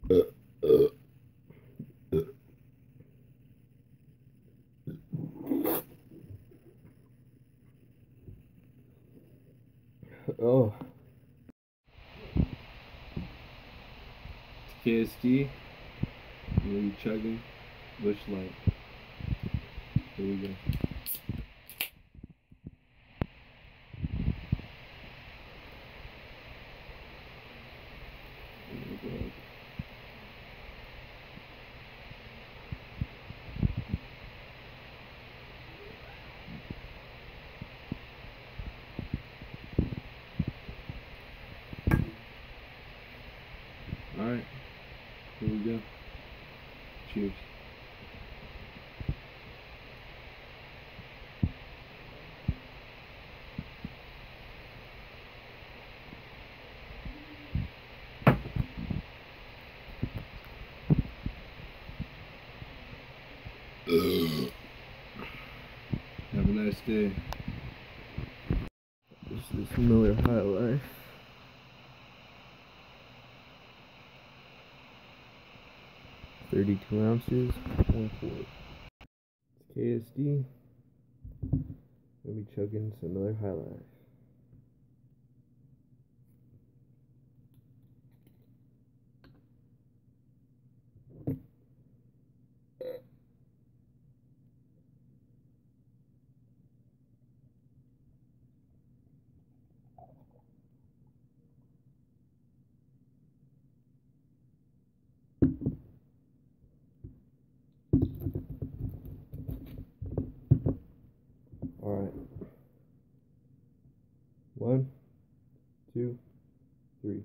Oh. KSD. Maybe chugging. Bush light. Here we go. Alright, here we go. Cheers. Have a nice day. This Miller High Life. 32 ounces, 1 quart. It's KSD. Gonna be chugging some Miller High Life. Alright. 1, 2, 3.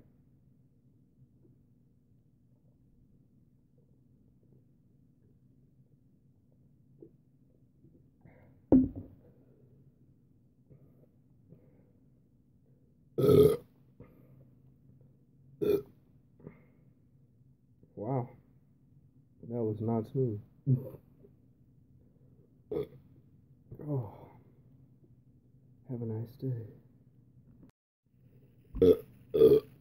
Wow. That was not smooth. Oh. Have a nice day.